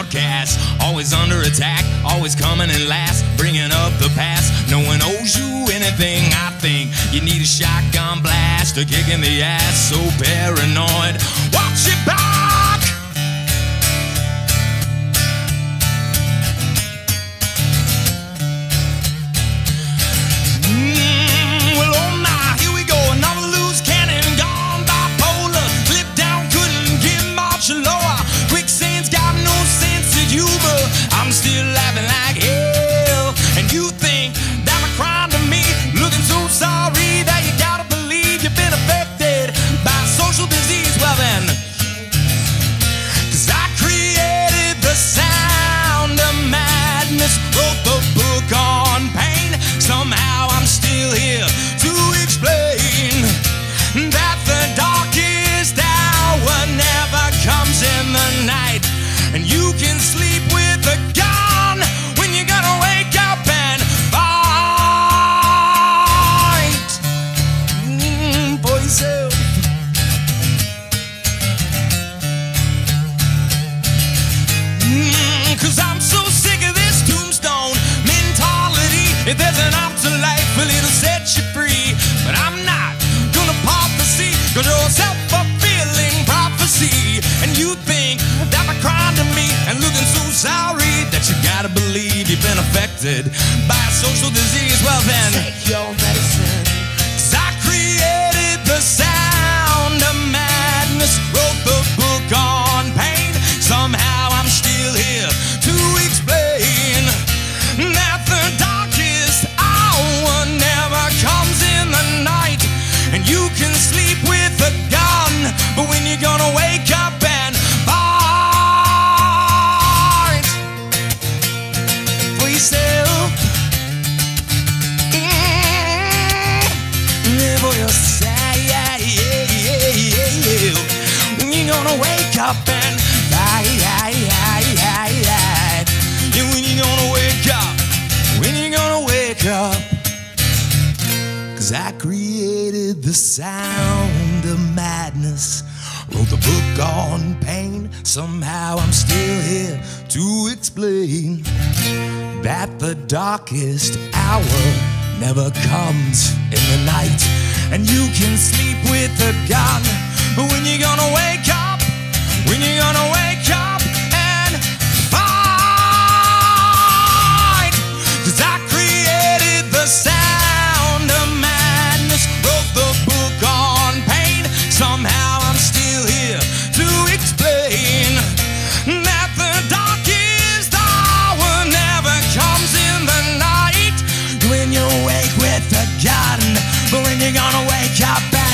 outcast, always under attack, always coming in last, bringing up the past. No one owes you anything. I think you need a shotgun blast, a kick in the ass. So paranoid, watch your back. Well, oh my, here we go. Another loose cannon gone bipolar. Flip down, couldn't get much lower. Quicksand's got no sense of humor. I'm still laughing like hell. And you think that I'm crying to me, looking so sorry that you gotta believe you've been affected by social disease. Well then, 'cause I created the sound of madness, wrote the book on pain. Somehow I'm still here to explain that the darkest hour never comes in the night. And you can sleep with a gun when you're gonna wake up and fight for yourself. 'Cause I'm so sick of this tombstone mentality. If there's an afterlife, well, it'll set you free. But I'm not gonna part the sea, 'cause you're a self-fulfilling prophecy. And you think that by crying to me and looking so sorry that you gotta believe you've been affected by a social disease. Well then, take your medicine. 'Cause I created the sound of madness, wrote the book on pain. Somehow I'm still here to explain that the darkest hour never comes in the night. And you can sleep with a gun, but when you're gonna wake up and fight for yourself, for yourself, when you're gonna wake up and fight, and when you're gonna wake up, when you're gonna wake up. 'Cause I created the sound of madness, wrote the book on pain. Somehow I'm still here to explain that the darkest hour never comes in the night. And you can sleep with a gun, but when you're gonna wake up, when you're gonna wake up and fight. 'Cause I created the sound of madness, wrote the book on pain. Somehow I'm still here to explain that the darkest hour never comes in the night. When you wake with a gun, but when you're gonna wake up